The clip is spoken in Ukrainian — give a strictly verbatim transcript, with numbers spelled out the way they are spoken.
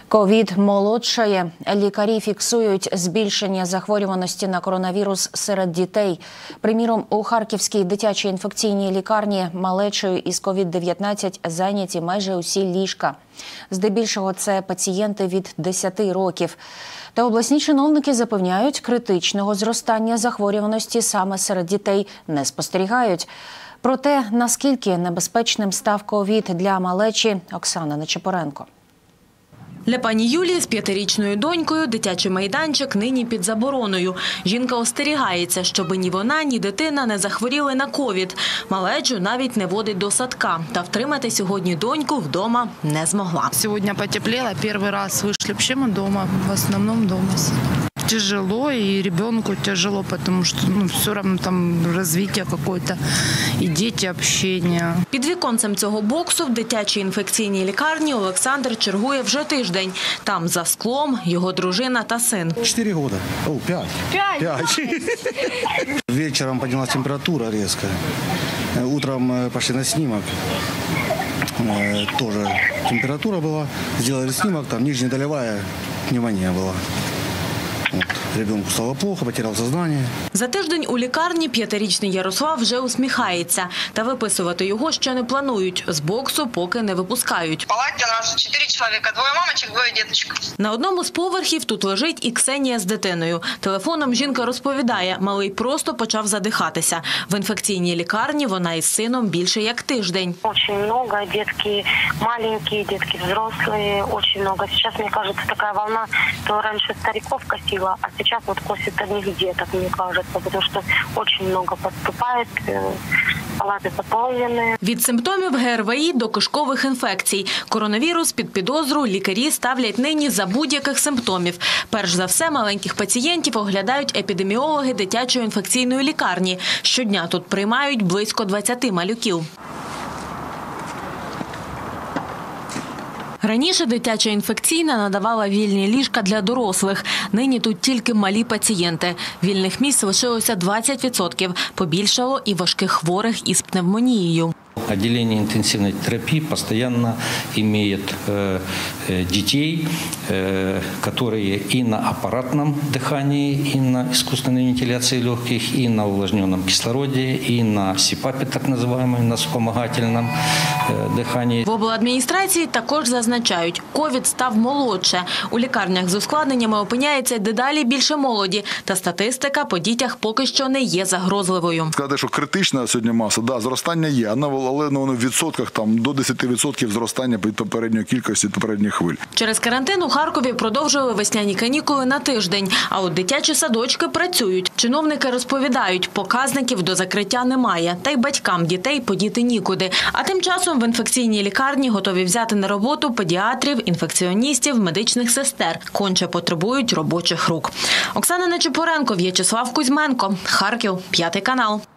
Ковід молодшає. Лікарі фіксують збільшення захворюваності на коронавірус серед дітей. Приміром, у Харківській дитячій інфекційній лікарні малечою із ковід дев'ятнадцять зайняті майже усі ліжка. Здебільшого це пацієнти від десяти років. Та обласні чиновники запевняють, критичного зростання захворюваності саме серед дітей не спостерігають. Про те, наскільки небезпечним став ковід для малечі, Оксана Нечипоренко. Для пані Юлії з п'ятирічною донькою дитячий майданчик нині під забороною. Жінка остерігається, щоби ні вона, ні дитина не захворіли на ковід. Малечу навіть не водить до садка. Та втримати сьогодні доньку вдома не змогла. Сьогодні потепліло, перший раз вийшли взагалі вдома, в основному вдома. Тяжело, и ребенку тяжело, потому что ну, все равно там развитие какое-то, и дети, общение. Під віконцем цього боксу в дитячій інфекційній лікарні Олександр чергує вже тиждень. Там за склом його дружина та син. Четыре года. О, пять. Пять? Пять. Вечером поднялась температура резко. Утром пошли на снимок. Тоже температура была. Сделали снимок, там нижнедолевая пневмония была. Ребенку стало плохо, потерял сознание. За тиждень у лікарні п'ятирічний Ярослав вже усміхається. Та виписувати його ще не планують. З боксу поки не випускають. В палаті у нас чотири чоловіка, двоє мамочок, двоє діточок. На одному з поверхів тут лежить і Ксенія з дитиною. Телефоном жінка розповідає, малий просто почав задихатися. В інфекційній лікарні вона із сином більше як тиждень. Дуже багато, дітки маленькі, дітки взрослі, дуже багато. Зараз, мені кажеться, така волна, то раніше стариків косила, а сейчас вот косит одних деток, мне кажется, потому что очень много поступает, палати заповнені. Від симптомів ГРВІ до кишкових інфекцій. Коронавірус під підозру лікарі ставлять нині за будь-яких симптомів. Перш за все, маленьких пацієнтів оглядають епідеміологи дитячої інфекційної лікарні. Щодня тут приймають близько двадцяти малюків. Раніше дитяча інфекційна надавала вільні ліжка для дорослих. Нині тут тільки малі пацієнти. Вільних місць лишилося двадцять відсотків. Побільшало і важких хворих із пневмонією. Отделение интенсивной терапии постоянно имеет э, детей, э, которые и на аппаратном дыхании, и на искусственной вентиляции легких, и на увлажненном кислороде, и на СИПАПе, так называемом, на вспомогательном э, дыхании. В обладміністрації також зазначають, ковід став молодше. У лікарнях з ускладненнями опиняється дедалі більше молоді. Та статистика по дітях поки що не є загрозливою. Сказати, що критична сьогодні маса, да, зростання є, але воно в відсотках там до десяти відсотків зростання від попередньої кількості, попередніх хвиль. Через карантин у Харкові продовжили весняні канікули на тиждень, а от дитячі садочки працюють. Чиновники розповідають, показників до закриття немає, та й батькам дітей подіти нікуди. А тим часом в інфекційній лікарні готові взяти на роботу педіатрів, інфекціоністів, медичних сестер. Конче потребують робочих рук. Оксана Нечипоренко, В'ячеслав Кузьменко, Харків, п'ятий канал.